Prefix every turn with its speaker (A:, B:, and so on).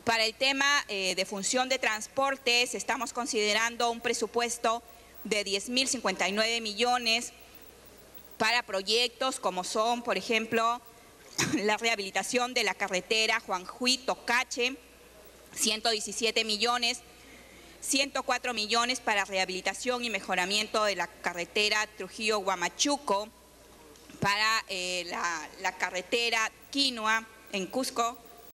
A: Para el tema de función de transportes, estamos considerando un presupuesto de 10.059 millones para proyectos como son, por ejemplo, la rehabilitación de la carretera Juanjuy-Tocache, 117 millones, 104 millones para rehabilitación y mejoramiento de la carretera Trujillo-Huamachuco, para la carretera Quinua en Cusco,